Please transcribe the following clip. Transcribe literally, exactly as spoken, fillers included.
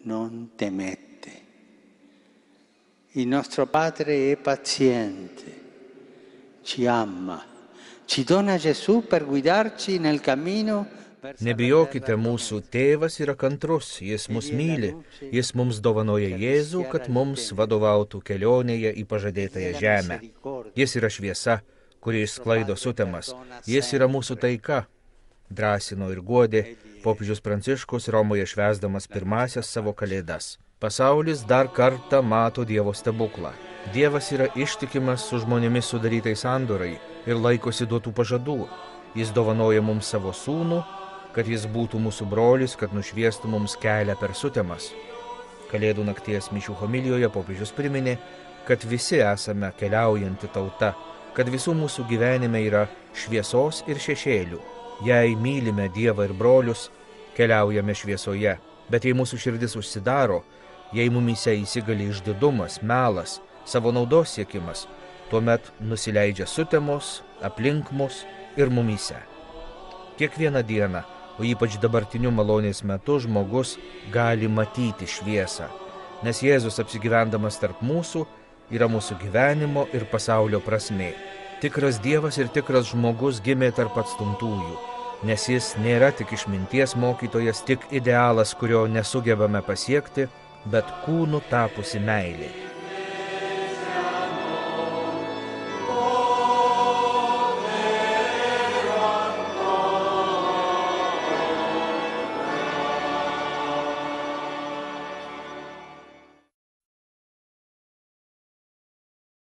non temete. Il nostro Padre è paziente, ci ama, ci dona Gesù per guidarci nel cammino. Nebijokite, mūsų tėvas yra kantrus, jis mus myli, jis mums dovanoja Jėzų, kad mums vadovautų kelionėje į pažadėtąją žemę. Jis yra šviesa, kuri išsklaido sutemas, jis yra mūsų taika. Drąsino ir guodė popiežius Pranciškus Romoje švęsdamas pirmasias savo kalėdas. Pasaulis dar kartą mato Dievo stebuklą. Dievas yra ištikimas su žmonėmis sudarytais sandorai ir laikosi duotų pažadų. Jis dovanoja mums savo sūnų, kad jis būtų mūsų brolis, kad nušviestų mums kelią per sutemas. Kalėdų nakties mišių homilijoje popiežius priminė, kad visi esame keliaujanti tauta, kad visų mūsų gyvenime yra šviesos ir šešėlių. Jei mylime Dievą ir brolius, keliaujame šviesoje, bet jei mūsų širdis užsidaro, jei mumyse įsigali išdidumas, melas, savo naudos siekimas, tuomet nusileidžia sutemos, aplink mus ir mumyse. Kiekvieną dieną, o ypač dabartiniu malonės metu, žmogus gali matyti šviesą, nes Jėzus apsigyvendamas tarp mūsų yra mūsų gyvenimo ir pasaulio prasmė. Tikras Dievas ir tikras žmogus gimė tarp atstumtųjų, nes jis nėra tik išminties mokytojas, tik idealas, kurio nesugebame pasiekti, bet kūnu tapusi meilė.